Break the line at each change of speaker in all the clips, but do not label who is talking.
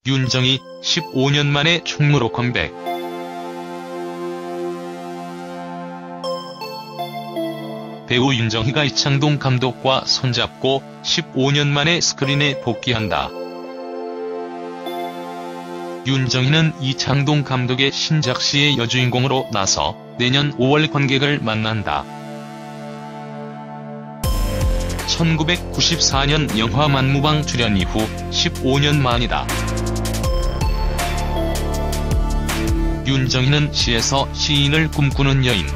윤정이 15년 만에 충무로 컴백. 배우 윤정희가 이창동 감독과 손잡고 15년 만에 스크린에 복귀한다. 윤정희는 이창동 감독의 신작시의 여주인공으로 나서 내년 5월 관객을 만난다. 1994년 영화 만무방 출연 이후 15년 만이다. 윤정희는 시에서 시인을 꿈꾸는 여인.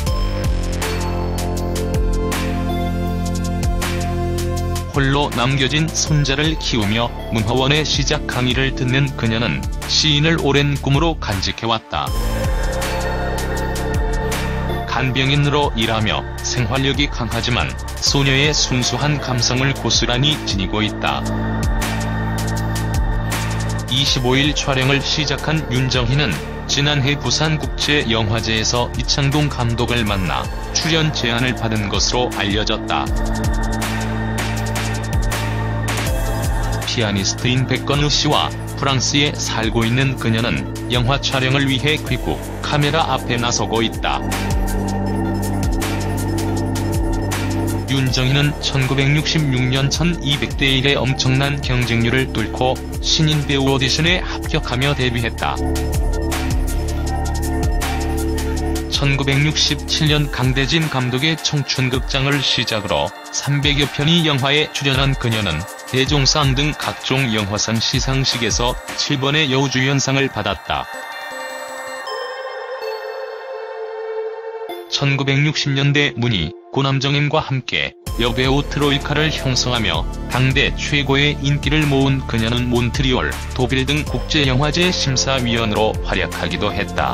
홀로 남겨진 손자를 키우며 문화원의 시작 강의를 듣는 그녀는 시인을 오랜 꿈으로 간직해왔다. 간병인으로 일하며 생활력이 강하지만 소녀의 순수한 감성을 고스란히 지니고 있다. 25일 촬영을 시작한 윤정희는 지난해 부산국제영화제에서 이창동 감독을 만나 출연 제안을 받은 것으로 알려졌다. 피아니스트인 백건우 씨와 프랑스에 살고 있는 그녀는 영화 촬영을 위해 귀국 카메라 앞에 나서고 있다. 윤정희는 1966년 1200대 1의 엄청난 경쟁률을 뚫고 신인 배우 오디션에 합격하며 데뷔했다. 1967년 강대진 감독의 청춘극장을 시작으로 300여 편의 영화에 출연한 그녀는 대종상 등 각종 영화상 시상식에서 7번의 여우주연상을 받았다. 1960년대 문희, 고남정임과 함께 여배우 트로이카를 형성하며 당대 최고의 인기를 모은 그녀는 몬트리올, 도빌 등 국제영화제 심사위원으로 활약하기도 했다.